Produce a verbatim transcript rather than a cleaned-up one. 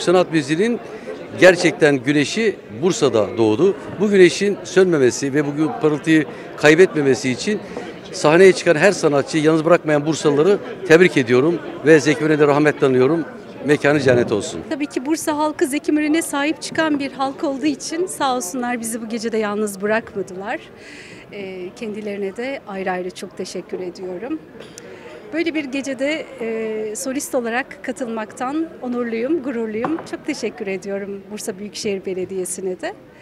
sanat müziğinin gerçekten güneşi Bursa'da doğdu. Bu güneşin sönmemesi ve bugün parıltıyı kaybetmemesi için sahneye çıkan her sanatçıyı yalnız bırakmayan Bursalıları tebrik ediyorum ve Zeki Müren'e de rahmetle anıyorum. Mekanı cennet olsun. Tabii ki Bursa halkı Zeki Müren'e sahip çıkan bir halk olduğu için sağ olsunlar bizi bu gecede yalnız bırakmadılar. E, kendilerine de ayrı ayrı çok teşekkür ediyorum. Böyle bir gecede e, solist olarak katılmaktan onurluyum, gururluyum. Çok teşekkür ediyorum Bursa Büyükşehir Belediyesi'ne de.